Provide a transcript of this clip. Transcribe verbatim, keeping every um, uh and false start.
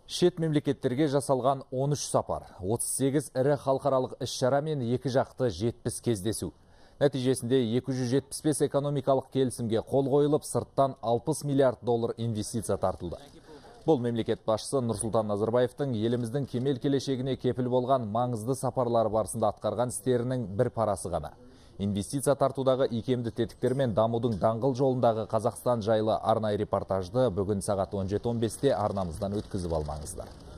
Шет мемлекеттерге жасалған он үш сапар, отыз сегіз ірі халықаралық іс-шара мен екі жақты жетпіс кездесу. Нәтижесінде екі жүз жетпіс бес экономикалық келісімге қол қойылып, сырттан алпыс миллиард доллар инвестиция тартылды. Бұл мемлекет басшысы Нұрсұлтан Назарбаевтың еліміздің кемел келешегіне кепіл болған маңызды сапарлары барысында атқарған істерінің бір парасы ғана. Инвестиция тартудағы икемді тетіктер мен дамудың даңғыл жолындағы Қазақстан жайлы арнайы репортажды бүгін сағат он жеті он бесте арнамыздан өткізіп алмаңыздар.